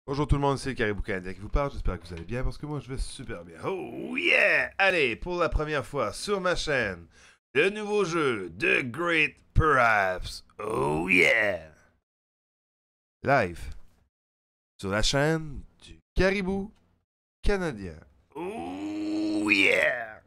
Bonjour tout le monde, c'est Caribou Canadien qui vous parle, j'espère que vous allez bien parce que moi je vais super bien. Oh yeah! Allez, pour la première fois sur ma chaîne, le nouveau jeu The Great Perhaps. Oh yeah! Live sur la chaîne du Caribou Canadien. Oh yeah!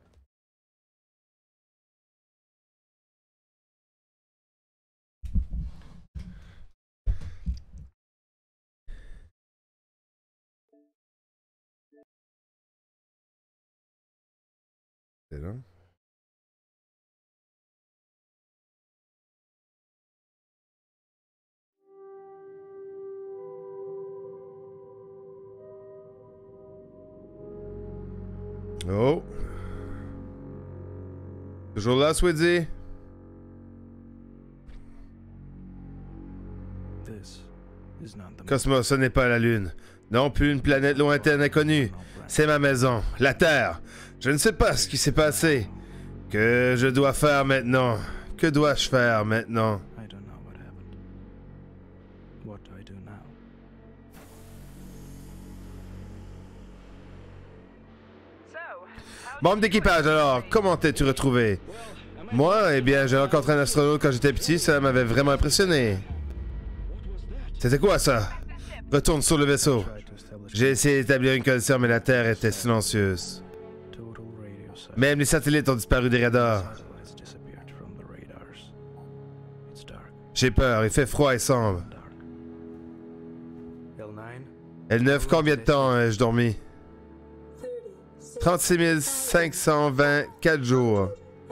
C'est là. Oh! Toujours là, Swedzy? Cosmos, ce n'est pas la Lune. Non plus une planète lointaine inconnue. C'est ma maison, la Terre. Je ne sais pas ce qui s'est passé. Que je dois faire maintenant? Que dois-je faire maintenant? Membre d'équipage, alors, comment t'es-tu retrouvé? Moi, eh bien, j'ai rencontré un astronaute quand j'étais petit, ça m'avait vraiment impressionné. C'était quoi ça? Retourne sur le vaisseau. J'ai essayé d'établir une connexion, mais la Terre était silencieuse. Même les satellites ont disparu des radars. J'ai peur, il fait froid et sombre. L9, combien de temps ai-je dormi? 36 524 jours.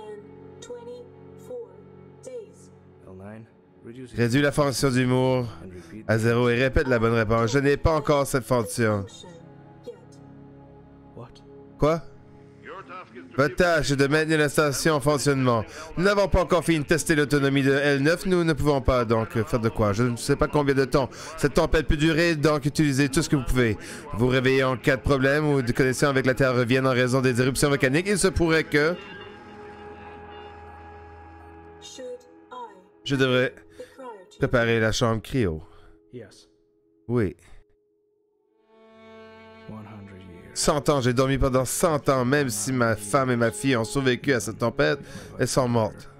Réduis la fonction d'humour à 0 et répète la bonne réponse. Je n'ai pas encore cette fonction. Quoi? Votre tâche est de maintenir la station en fonctionnement. Nous n'avons pas encore fini de tester l'autonomie de L9. Nous ne pouvons pas donc faire de quoi. Je ne sais pas combien de temps cette tempête peut durer, donc utilisez tout ce que vous pouvez. Vous réveillez en cas de problème ou de connexion avec la Terre revienne en raison des éruptions volcaniques. Il se pourrait que... Je devrais préparer la chambre cryo. Oui. 100 ans, j'ai dormi pendant 100 ans, même si ma femme et ma fille ont survécu à cette tempête, elles sont mortes.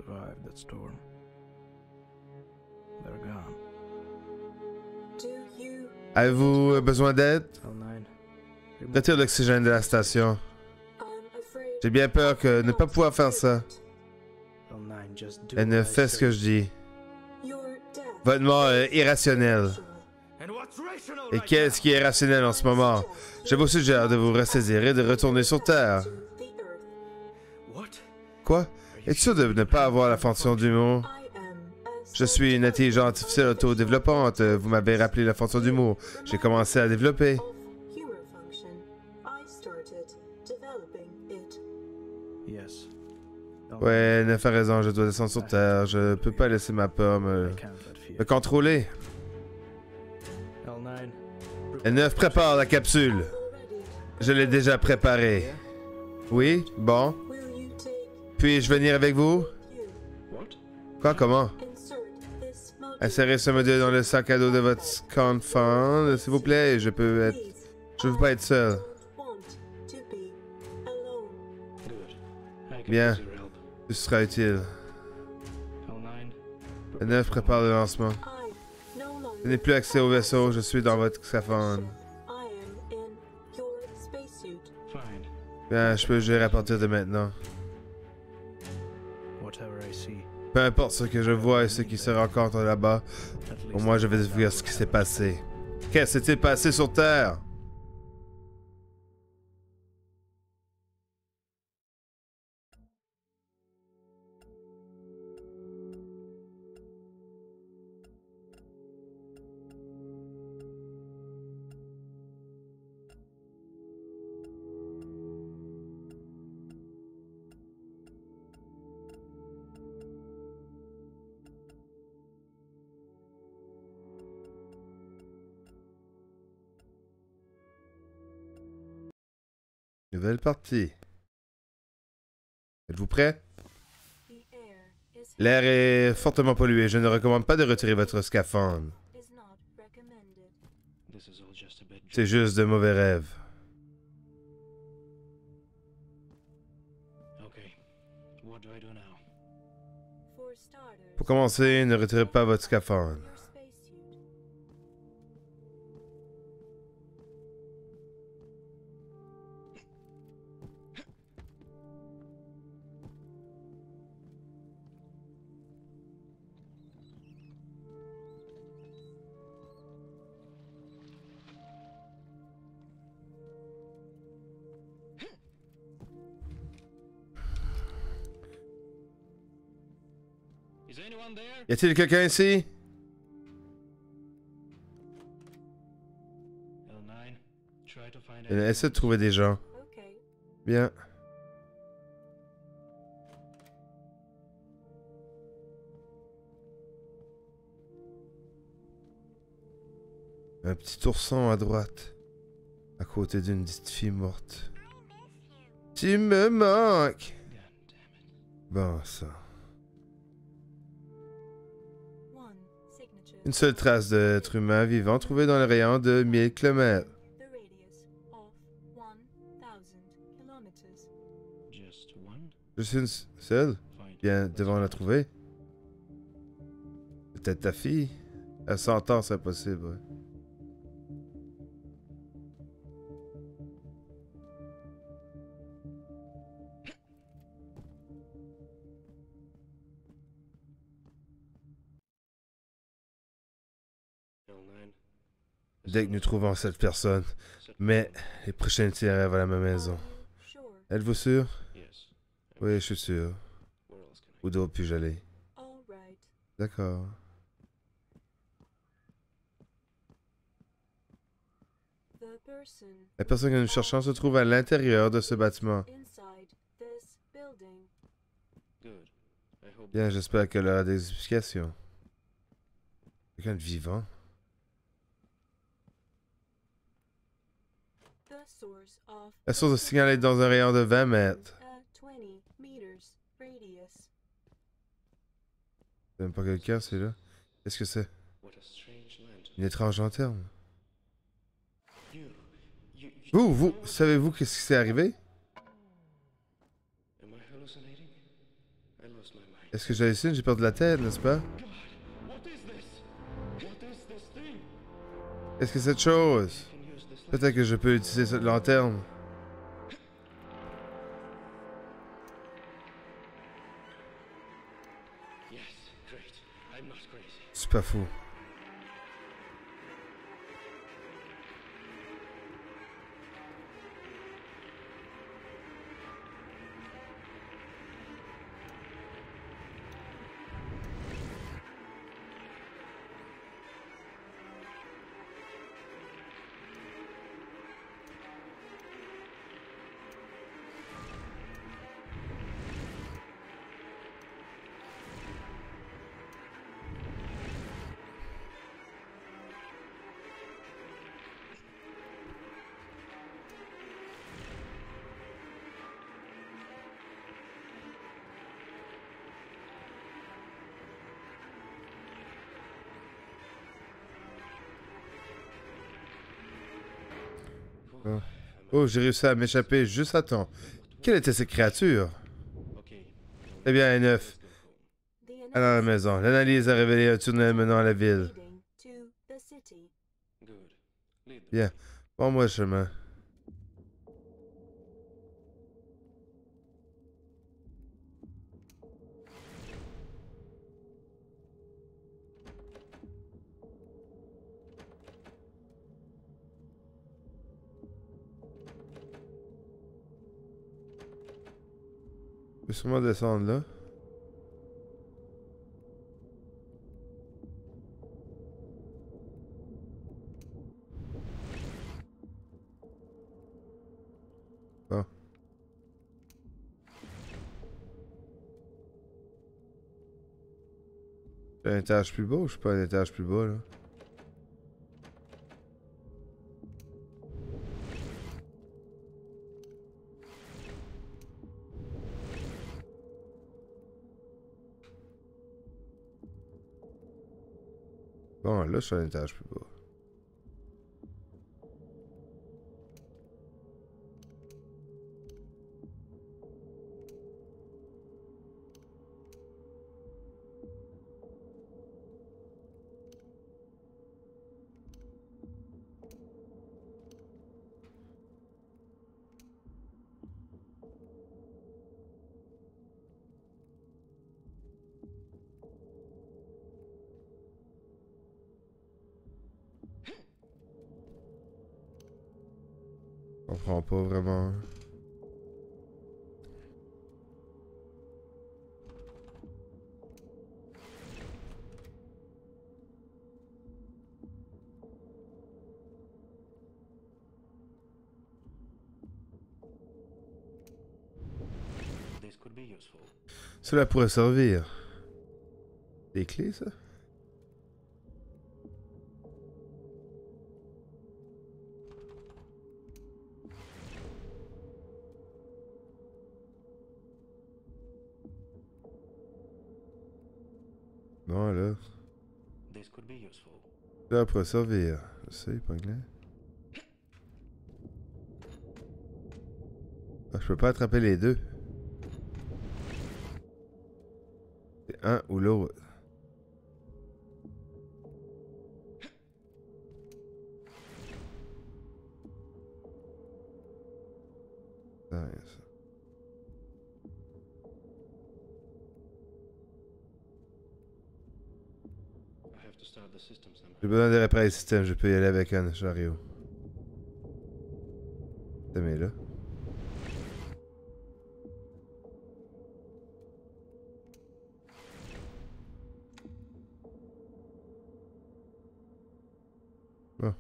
Avez-vous besoin d'aide? Retire l'oxygène de la station. J'ai bien peur que ne pas pouvoir faire ça. Elle ne fait ce que je dis. Votre mort est irrationnelle. Et qu'est-ce qui est rationnel en ce moment? Je vous suggère de vous ressaisir et de retourner sur Terre. Quoi? Es-tu sûr de ne pas avoir la fonction d'humour? Je suis une intelligence artificielle autodéveloppante. Vous m'avez rappelé la fonction d'humour. J'ai commencé à développer. Ouais, Neuf a raison, je dois descendre sur Terre. Je peux pas laisser ma peur me contrôler. L9 prépare la capsule. Je l'ai déjà préparée. Oui? Bon. Puis-je venir avec vous? Quoi? Comment? Insérez ce module dans le sac à dos de votre scaphandre, s'il vous plaît. Je veux pas être seul. Bien. Ce sera utile. L9 prépare le lancement. Je n'ai plus accès au vaisseau, je suis dans votre scaphandre. Bien, je peux gérer à partir de maintenant. Peu importe ce que je vois et ce qui se rencontre là-bas, au moins je vais découvrir ce qui s'est passé. Qu'est-ce qui s'est passé sur Terre? Nouvelle partie. Êtes-vous prêt? L'air est fortement pollué. Je ne recommande pas de retirer votre scaphandre. C'est juste de mauvais rêves. Pour commencer, ne retirez pas votre scaphandre. Y a-t-il quelqu'un ici? Essaie de trouver des gens. Bien. Un petit ourson à droite. À côté d'une petite fille morte. Tu me manques! Bon, ça. Une seule trace d'être humain vivant trouvée dans le rayon de 1000 km. Juste une seule? Bien, devant la trouver. Peut-être ta fille? À 100 ans, c'est impossible, ouais. Dès que nous trouvons cette personne. Mais les prochains itinéraires vers ma maison. Êtes-vous sûr? Oui, je suis sûr. Où d'autre puis-je aller? D'accord. La personne que nous cherchons se trouve à l'intérieur de ce bâtiment. Bien, j'espère qu'elle aura des explications. Quelqu'un de vivant? La source de signal est dans un rayon de 20 mètres. C'est même pas quelqu'un, c'est là. Qu'est-ce que c'est? Une étrange lanterne. Vous, savez-vous qu'est-ce qui s'est arrivé? Est-ce que j'hallucine? J'ai perdu la tête, n'est-ce pas? Qu'est-ce que c'est cette chose? Peut-être que je peux utiliser cette lanterne. C'est pas fou. Oh, oh, j'ai réussi à m'échapper juste à temps. Quelle était cette créature? Eh bien, N9. Allons à la maison. L'analyse a révélé un tunnel menant à la ville. Bien. Bon, moi, chemin. Je peux sûrement descendre là. Bon. J'ai un étage plus bas ou je suis pas un étage plus bas là? Bon, là, je suis à un étage plus bas. comprends pas vraiment. Cela pourrait servir. Des clés, ça? Bon, alors. Cela pourrait servir. Je sais, pas clair. Ah, je peux pas attraper les deux. C'est un ou l'autre. J'ai besoin de réparer le système, je peux y aller avec un chariot. C'est mais là. Bon.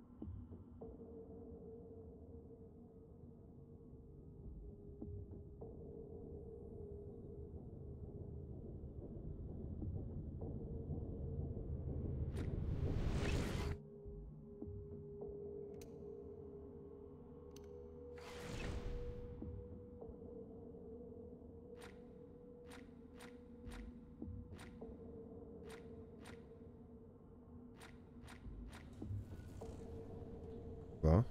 Bon.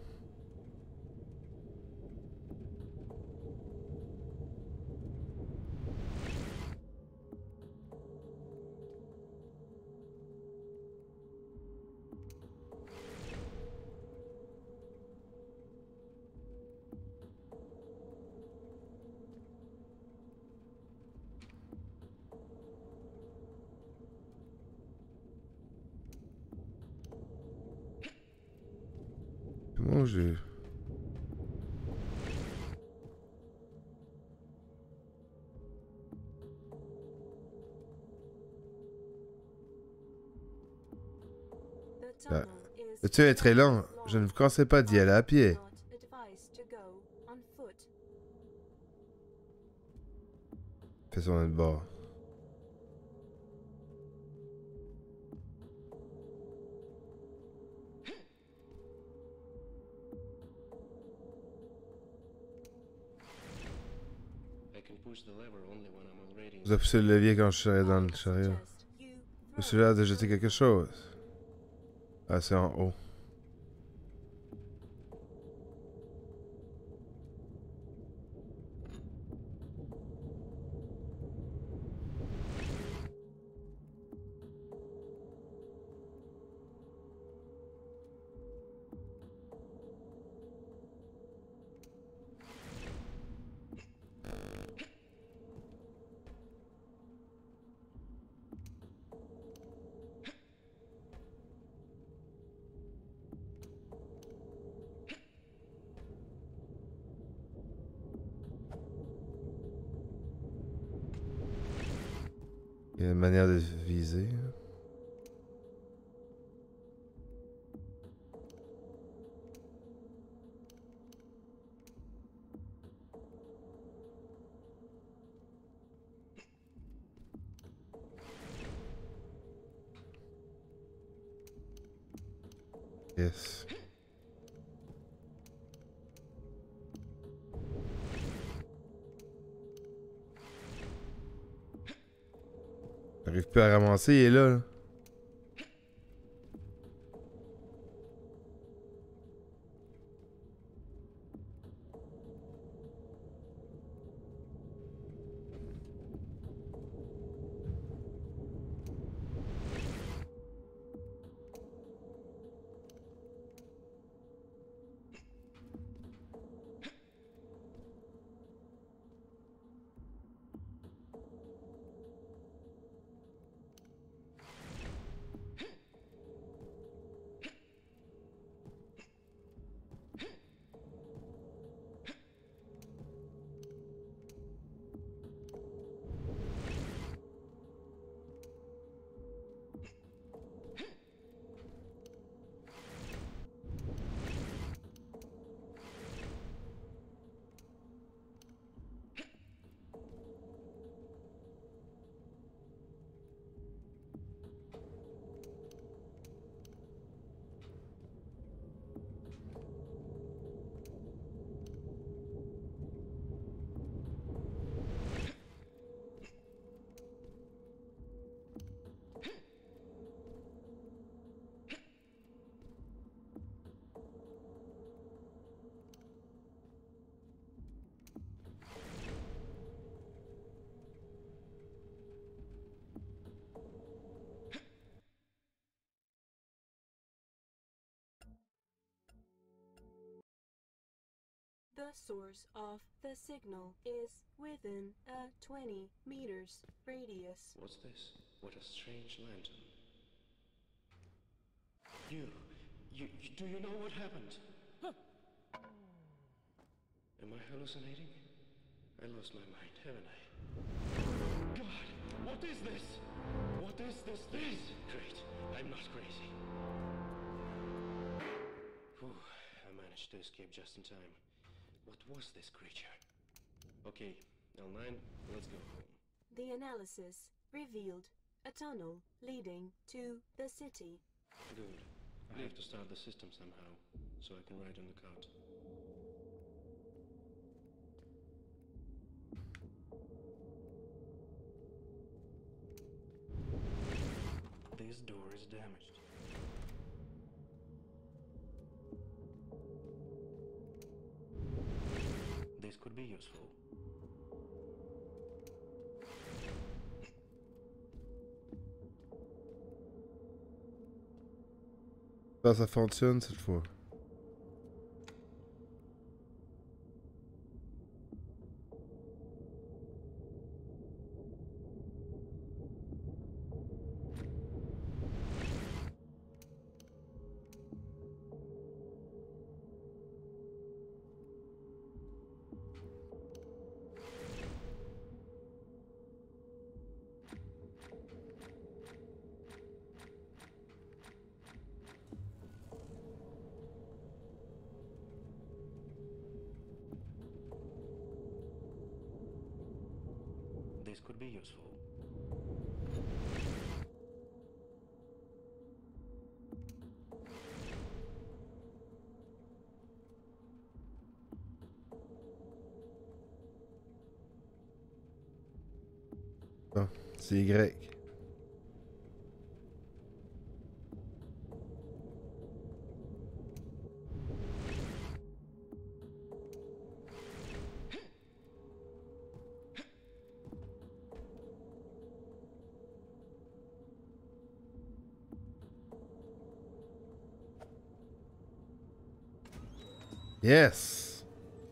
Comment j'ai... Ah. Le tunnel est très long. Je ne vous conseille pas d'y aller à pied. Faisons notre bord. Vous appuyez sur le levier quand je serai dans le chariot. Je suis là de jeter quelque chose. Ah, c'est en haut. Il y a une manière de viser. Yes. J'arrive plus à ramasser, il est là. The source of the signal is within a 20 meters radius. What's this? What a strange lantern. Do you know what happened? Huh. Am I hallucinating? I lost my mind, haven't I? God, what is this? What is this thing? Great, I'm not crazy. Whew, I managed to escape just in time. What was this creature? Okay, L9, let's go home. The analysis revealed a tunnel leading to the city. Good. I have to start the system somehow, so I can ride on the cart. This door is damaged. This could be useful. Ça fonctionne cette fois. This could be useful. Bon, c'est Y. Yes!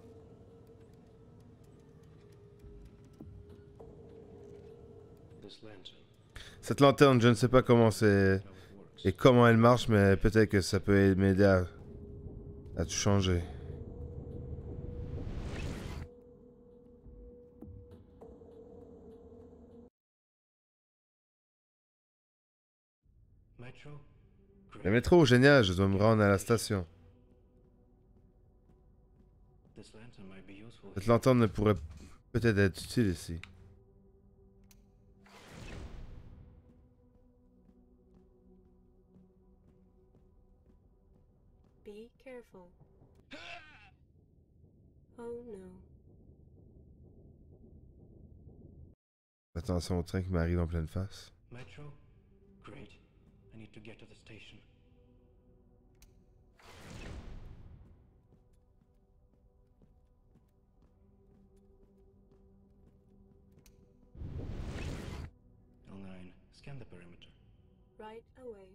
This lantern, Cette lanterne, je ne sais pas comment c'est how it works. et comment elle marche, mais peut-être que ça peut m'aider à tout changer. Metro? Le Great. métro, génial, je dois me rendre à la station. This lantern might be useful Cette here. lanterne pourrait peut-être être utile ici. Be careful. Oh no. Attention au train qui m'arrive en pleine face. Metro? Great. I need to get to the station. L9, scan the perimeter. Right away.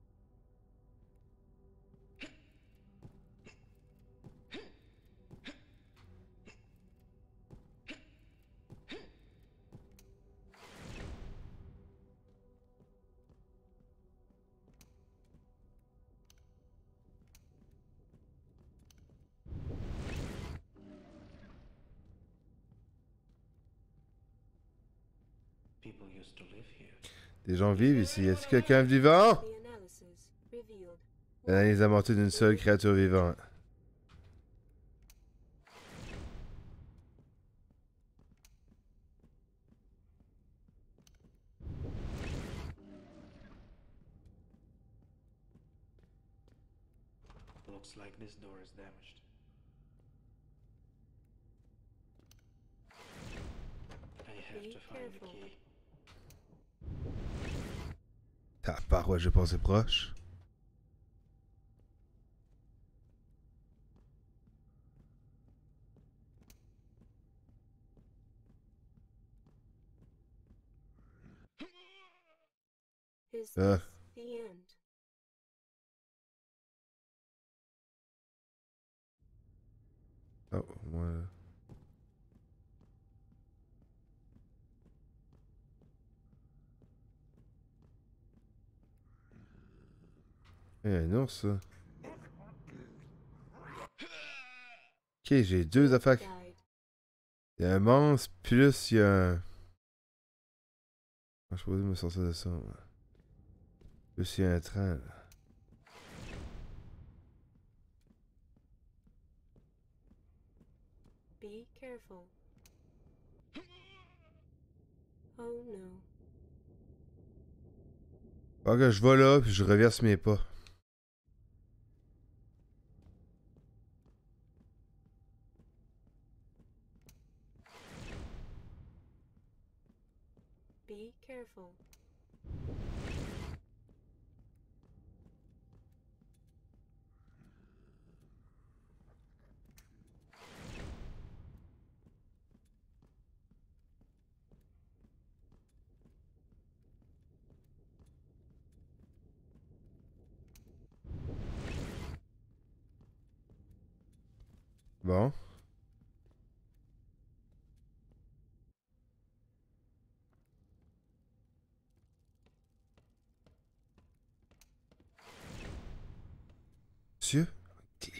People used to live here. Des gens vivent ici. Est-ce que quelqu'un vivant? The analysis revealed L'analyse amontée d'une seule créature vivante. Looks like this door is damaged. I have Be to find the careful. key. Ta paroi, j'ai passé proche. Is Uh. this the end? Oh, moi là. Il y a un ours, ça. Ok, j'ai deux affaires. Died. Il y a un monstre, plus il y a un. Je suis supposé me sortir de ça. Ouais. Plus il y a un train, là. Be careful. Oh no. Ok, je vais là, puis je reverse mes pas. Be careful. Bon. Monsieur? Ok.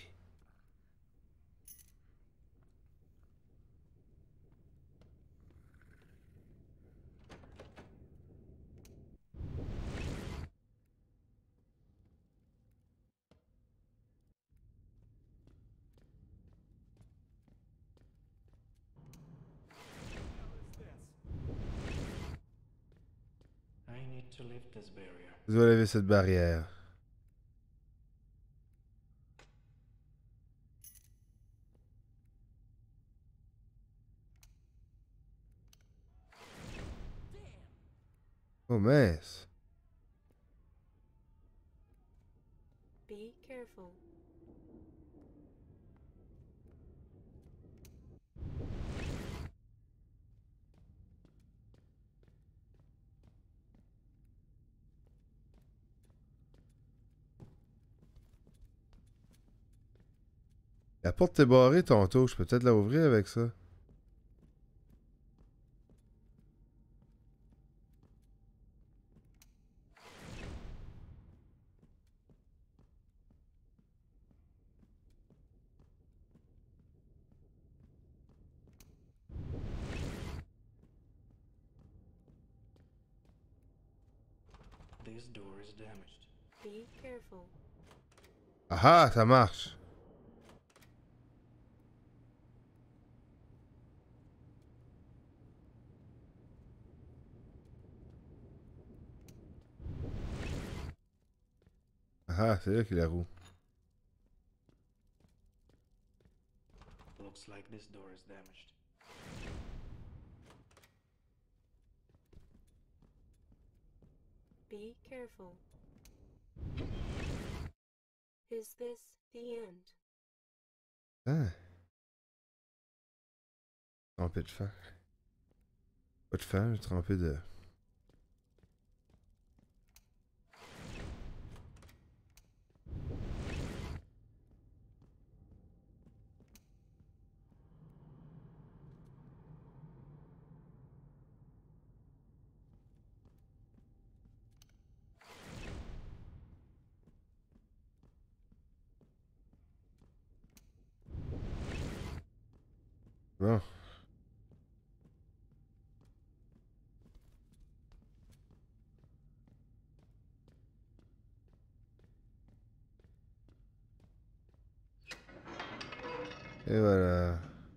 I need to lift this barrier. Je dois lever cette barrière. Oh mince. Be careful. La porte est barrée tantôt, je peux peut-être la ouvrir avec ça. This door is damaged. Be careful. Ah ah, ça marche. Ah ah, c'est là qu'il y a la roue. Looks like this door is damaged. Be careful. Is this the end? Ah. Trempé de fer. Pas de fer, j'ai trempé de. Bon. Et voilà.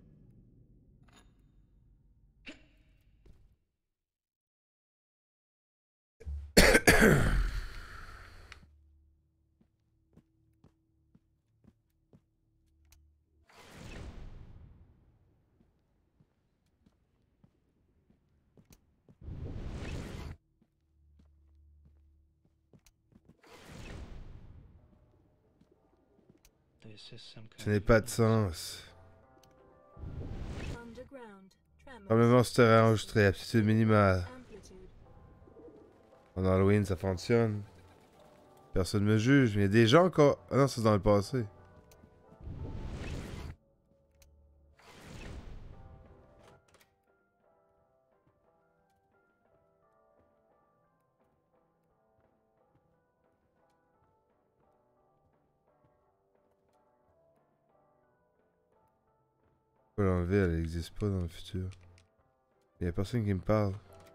This is some Ça kind n'a of pas de hypnosis. sens. Underground. Tremors. Probablement souterrain enregistré, aptitude minimale. Amplitude. En Halloween, ça fonctionne. Personne me juge, mais il y a des gens encore. Ah non, ça c'est dans le passé. Faut l'enlever, elle n'existe pas dans le futur. Il y a personne qui me parle.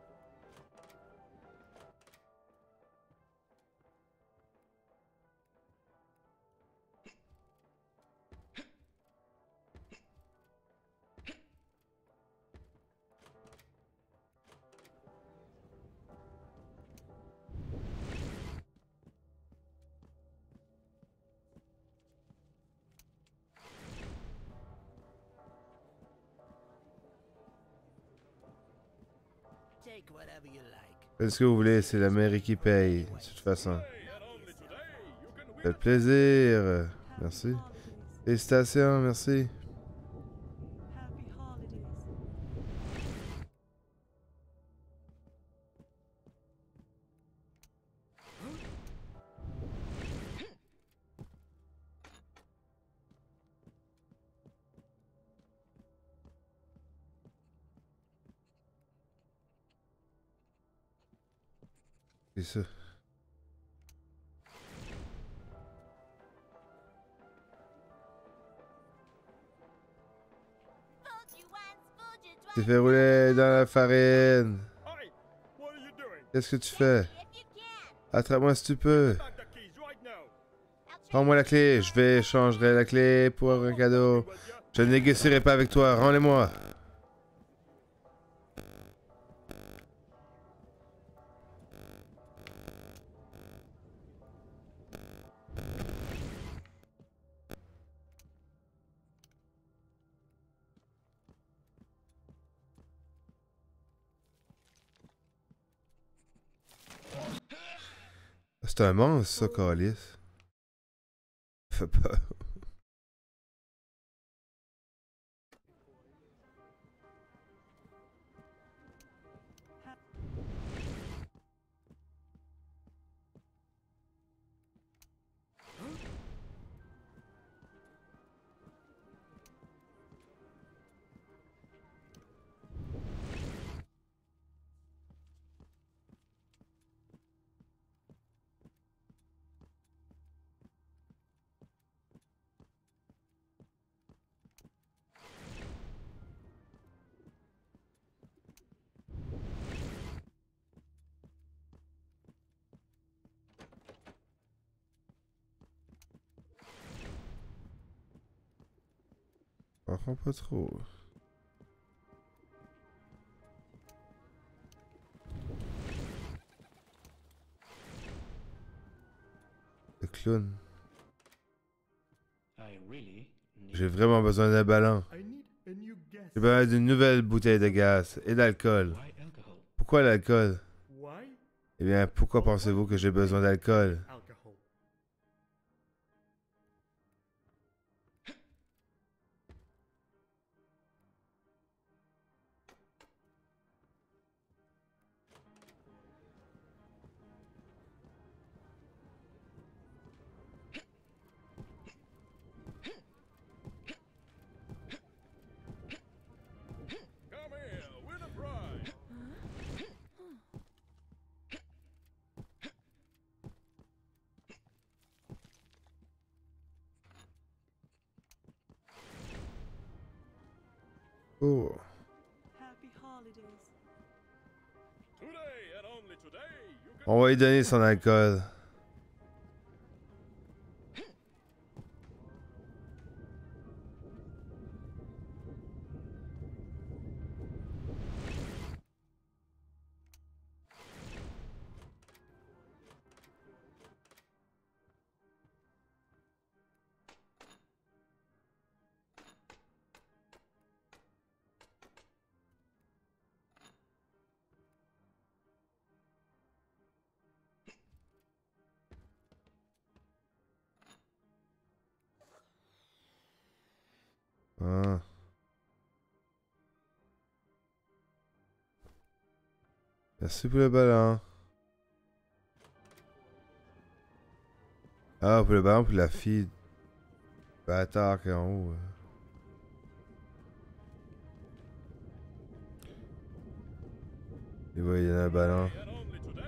Faites ce que vous voulez, c'est la mairie qui paye, de toute façon. Ça fait plaisir. Merci. Holidays. Félicitations, merci. Happy holidays. C'est ça. Tu t'es fait rouler dans la farine. Hey, what are you doing? Qu'est-ce que tu fais? Attrape-moi si tu peux. Back the keys right now. Rends-moi la clé. Je vais échanger la clé pour un cadeau. Je ne négocierai pas avec toi. Rends-les-moi. C'est un monstre, ça, Calice. Fais peur. Par contre, pas trop. Le clown. I really need. J'ai vraiment besoin d'un ballon. I need a new gas. J'ai besoin d'une nouvelle bouteille de gaz et d'alcool. Why alcohol? Pourquoi l'alcool? Why Eh bien, pourquoi pensez-vous que j'ai besoin d'alcool? alcohol? Come here, win a prize. Oh. Happy holidays. Today and only today, you can. On va lui donner son alcool. Ah. Merci pour le ballon. Ah, pour le ballon, pour la fille. Bâtard qui est en haut. Il va y donner un ballon. And only today.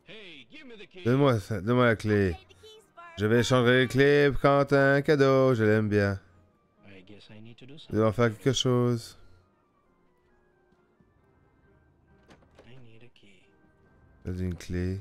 Hey, give me the key. Donne-moi ça, donne-moi la clé. Je vais changer les clés pour Quentin, un cadeau, je l'aime bien. I guess I need to do Je dois en something. faire quelque chose. I need a key. J'ai une clé.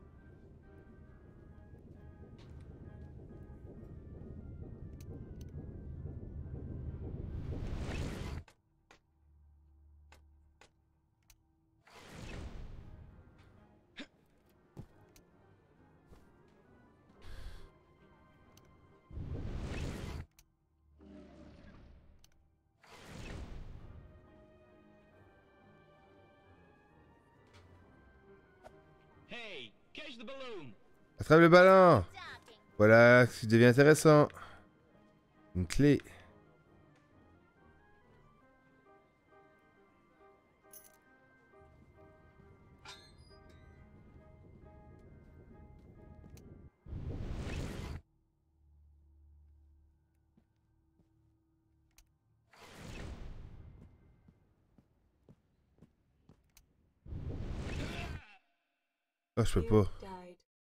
Hey, catch the balloon. Attrape le ballon. Voilà ce qui devient intéressant. Une clé. Oh, je peux You pas. died.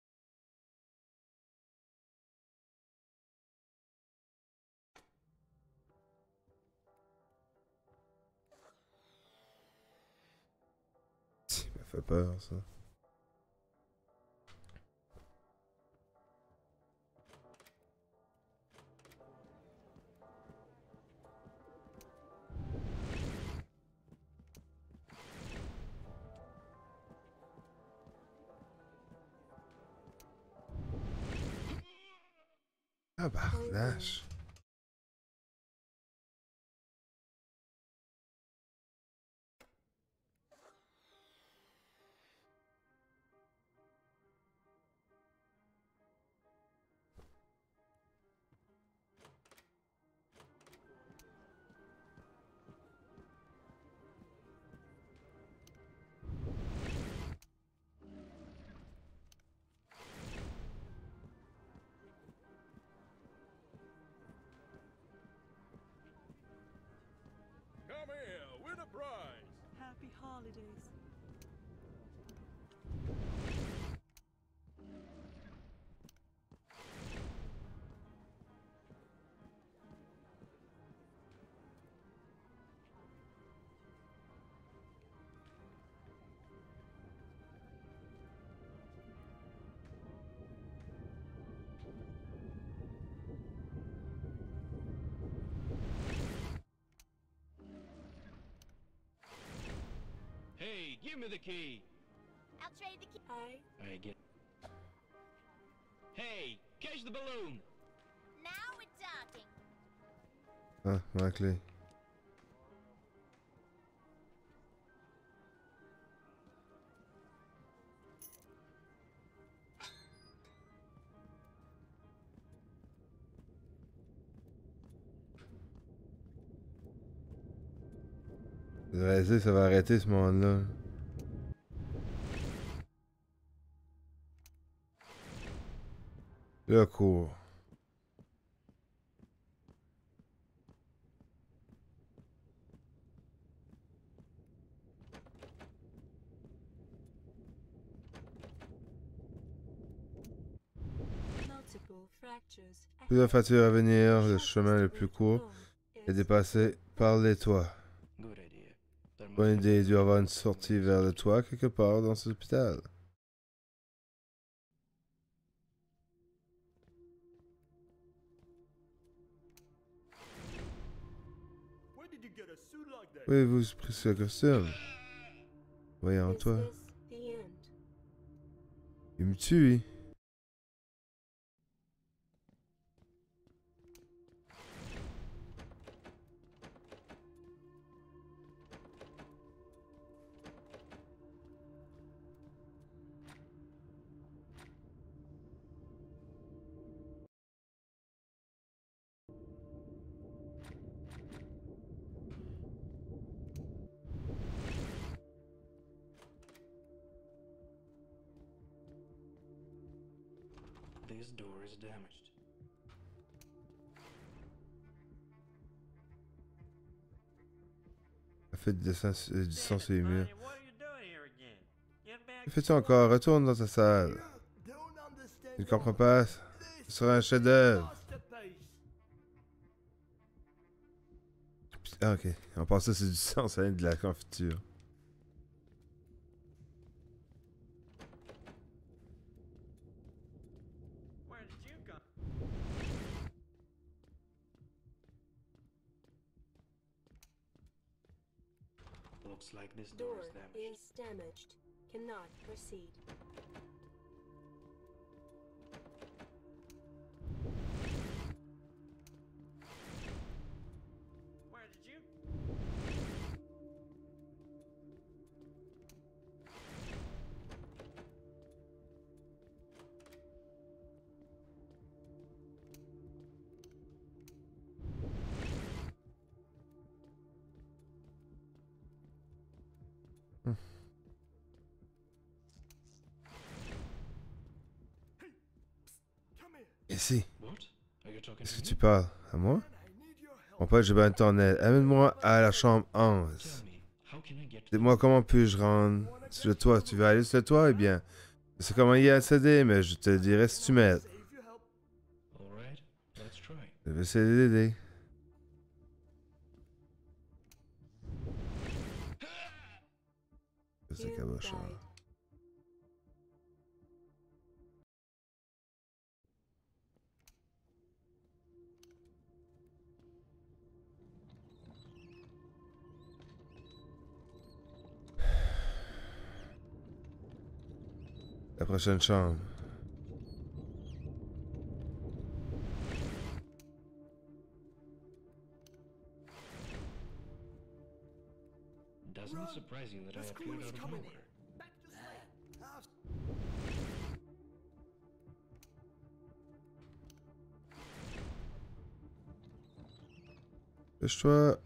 Ça me fait peur, ça. Ah, barnache. Come here, win a prize. Happy holidays. Hey, give me the key. I'll trade the key. I get. Hey, catch the balloon. Now we're talking. Ah, ma clé. Ça va arrêter ce monde-là. Le cours. Multiple fractures. Plusieurs fractures à venir, le chemin le plus court est dépassé par les toits. Good idea. There must Bonne be idée, il doit y avoir une something sortie else. vers le toit quelque part dans cet hôpital. Where did you get a suit like that? Oui, vous pris ce costume. Voyons, Is toi. this the end? Il me tue, lui. This door is damaged. Elle fait du sang sur les murs. What are you doing here again? Get back Que fais-tu encore? Retourne dans ta salle. Tu ne comprends pas? Ce sera un chef-d'œuvre. Ah, ok. On pense que c'est du sang, ça vient de la confiture. Looks like this door Door is damaged. is damaged. Cannot proceed. Ici. What? Are you talking Est-ce to que me? tu parles à moi? Mon pote, j'ai besoin de ton aide. Amène-moi à la chambre Tell 11. me, how can I get to Dis-moi comment puis-je rendre sur le toit. Tu veux aller sur le toit? Eh bien, je sais comment y accéder, mais je te dirai si tu m'aides. Alright, let's try. Je vais essayer d'aider. C'est You cabochon. died. La prochaine chambre. Doesn't it surprise you that I appeared out of nowhere? Dépêche-toi.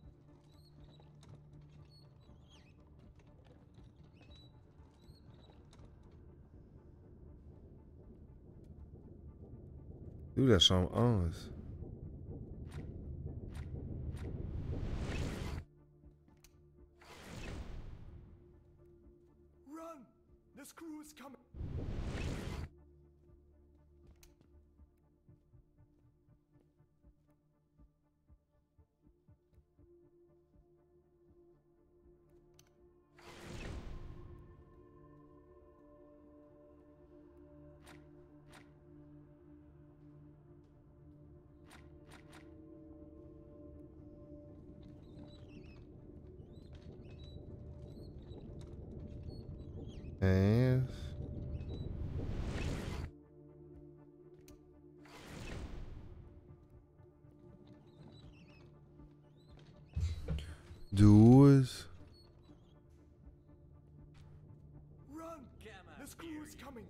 Où la chambre 11? Run! The screw is coming! Hein? 12. Run! The screw is coming!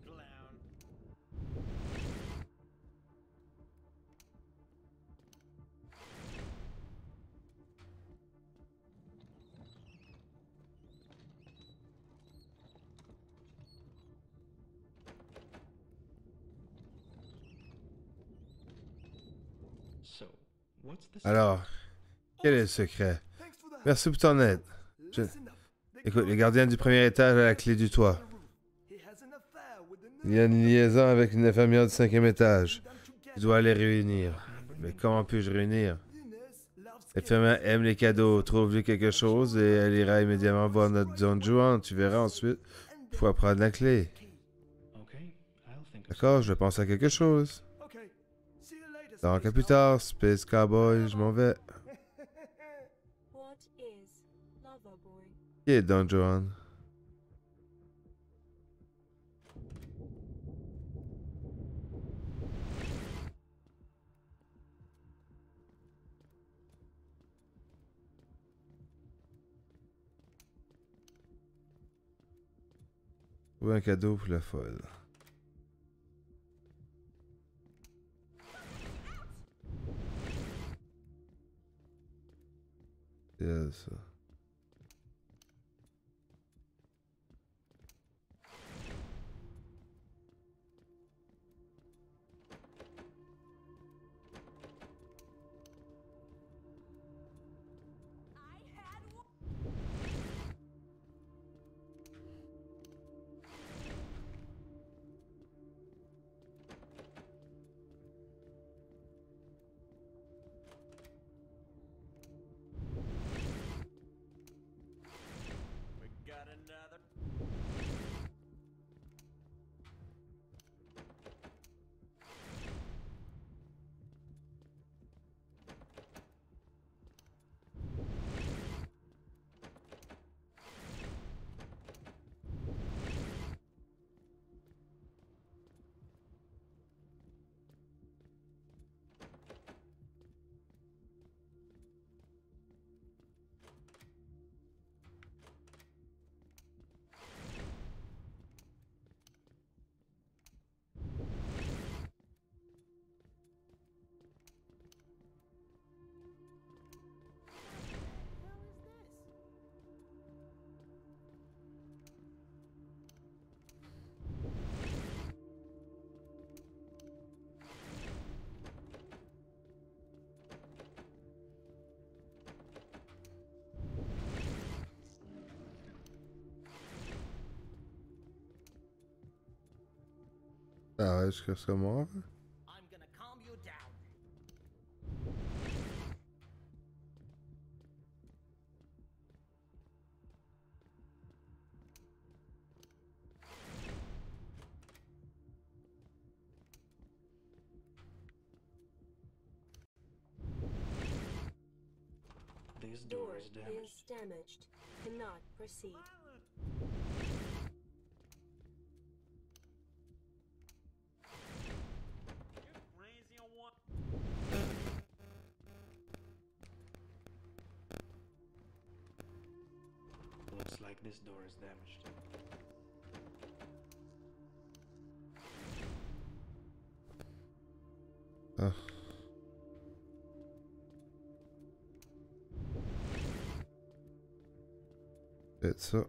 So, what's the Alors, quel est le secret? Thanks for the help. Merci pour ton aide. Je- Listen up. The Écoute, guy le gardien du premier étage a la clé du toit. on the roof. He has an affair with the Il y a une liaison avec une infirmière du 5e étage. them together. Je dois les réunir. Mais comment puis-je réunir? The nurse loves L'infirmière aime les cadeaux. Trouve-lui quelque chose et elle ira immédiatement voir notre Don Juan. Tu verras ensuite. Il faut prendre la clé. Okay, I'll think of D'accord, je pense à quelque chose. Okay. See you later. Donc, à Space plus Cowboy. tard, Space Cowboy, je m'en vais. What is Loverboy? Qui est Don Juan? Trouver un cadeau pour la folle. C'est elle, ça. I had one. Ah ouais, jusqu'à ce moment. I'm gonna calm you down. This door Door is damaged. is damaged. Cannot proceed. Looks like this door is damaged. Ah. Peut-être ça.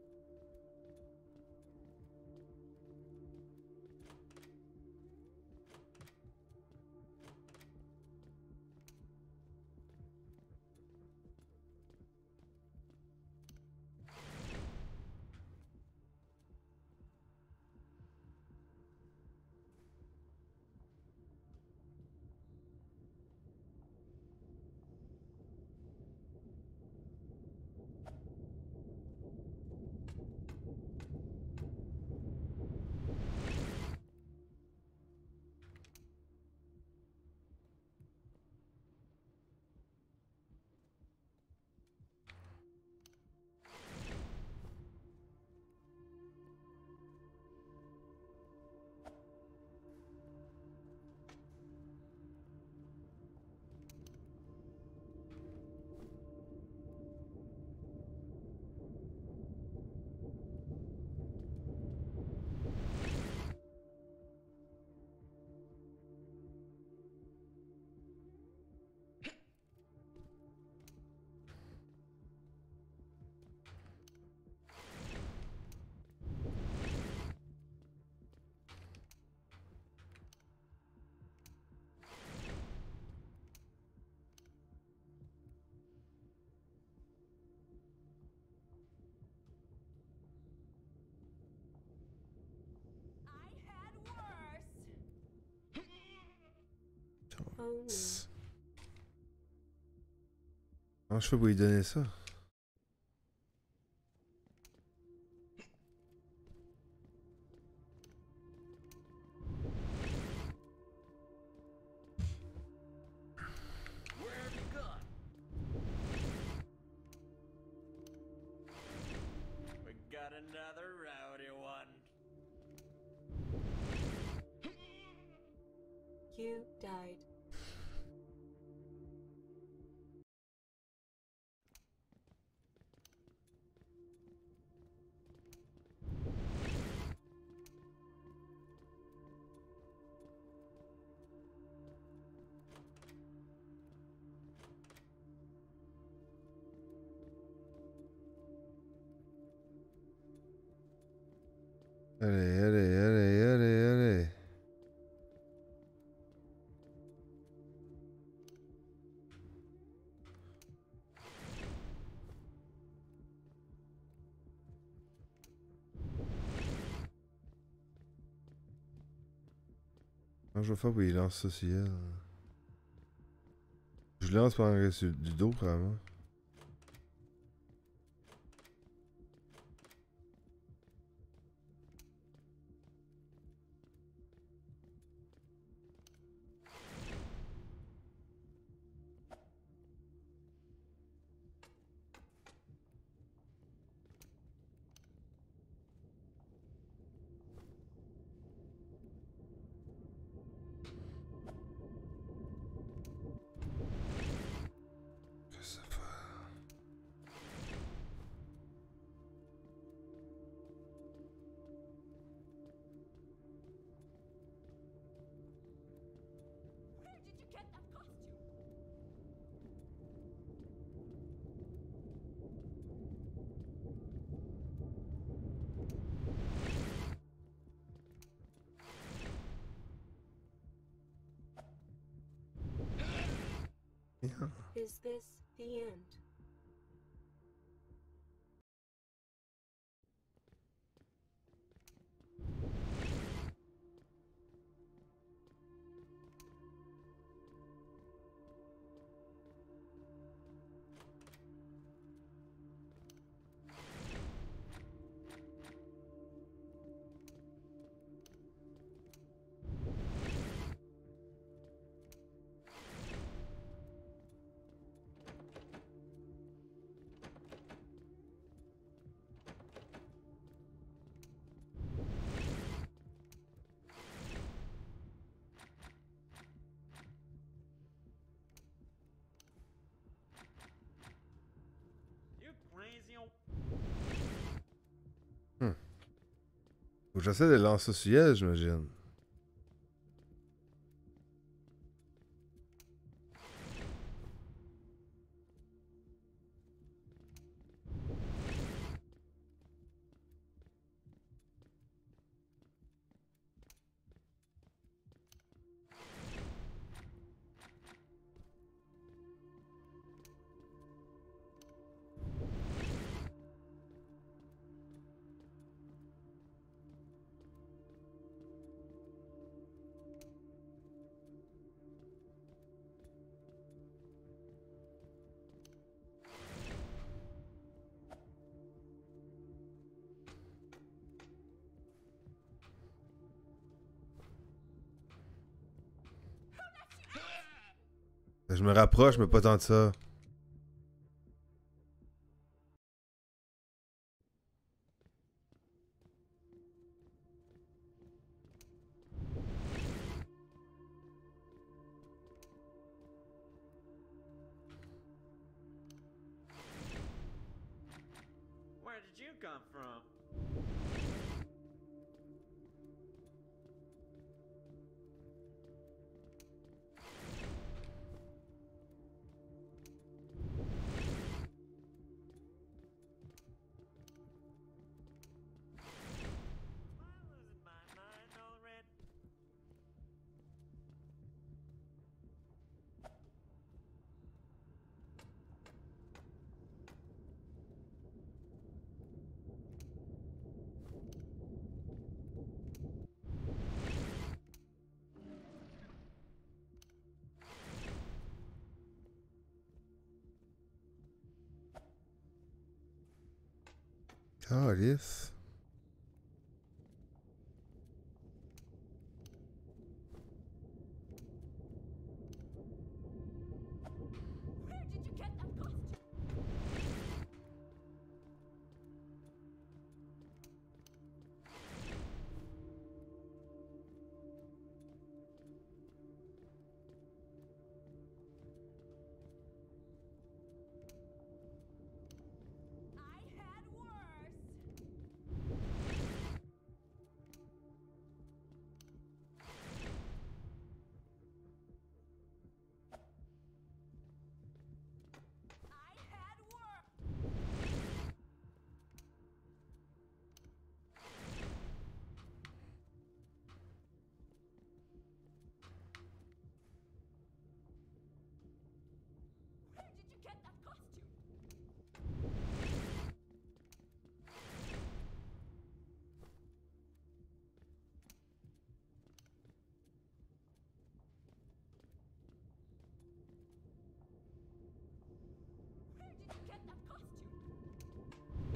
I had worse. Oh no. Comment je fais pour lui donner ça? Where have you gone? We got another rowdy one. You died. Allez, allez, allez, allez, allez. Comment je vais faire pour lui lancer ça sur elle? Je lance par en reste du dos, probablement. Qu'est-ce que ça fait? Where did you get that costume? Yeah. Is this the end? Faut que j'essaie de lancer sur elle, j'imagine. Je me rapproche, mais pas tant de ça. Where did you come from? Am I losing my mind already? Calice. Where did you get that costume? I had worse. I had worse. Where did you get that costume? Where did you get that costume?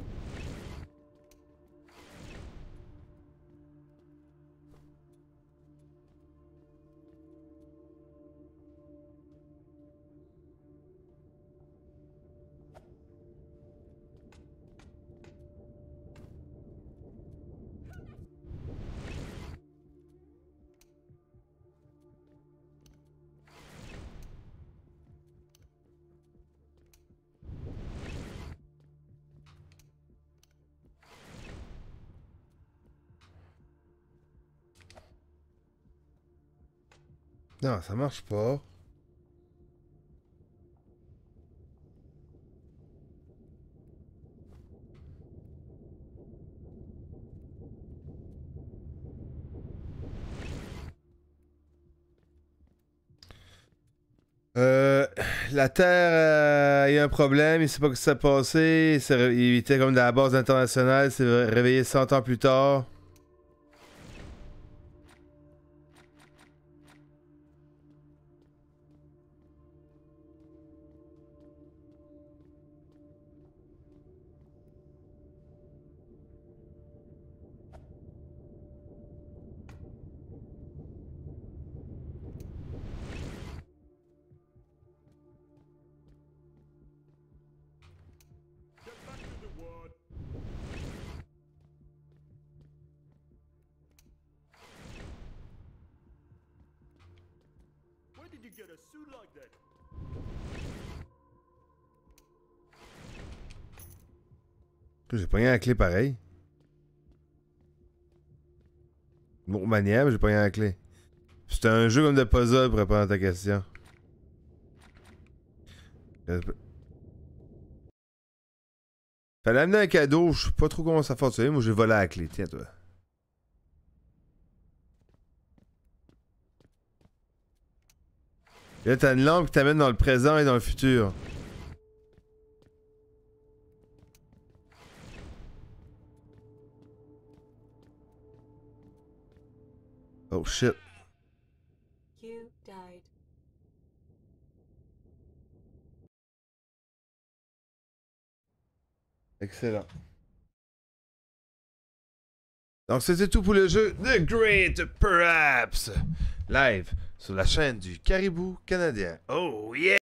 Non, ça marche pas. La Terre, il y a un problème, il sait pas ce qui s'est passé, il était comme dans la base internationale, il s'est réveillé 100 ans plus tard. Get back to the ward. Where did you get a suit like that? J'ai pogné la clé pareil. Bon, manière, mais j'ai pas rien à la clé. C'est un jeu comme de puzzle pour répondre à ta question. Fallait amener un cadeau, je sais pas trop comment ça fonctionne. Moi, j'ai volé la clé. Tiens, toi. Et là, t'as une lampe qui t'amène dans le présent et dans le futur. Oh shit. You died. Excellent. Donc, c'était tout pour le jeu The Great Perhaps. Live sur la chaîne du Caribou Canadien. Oh yeah!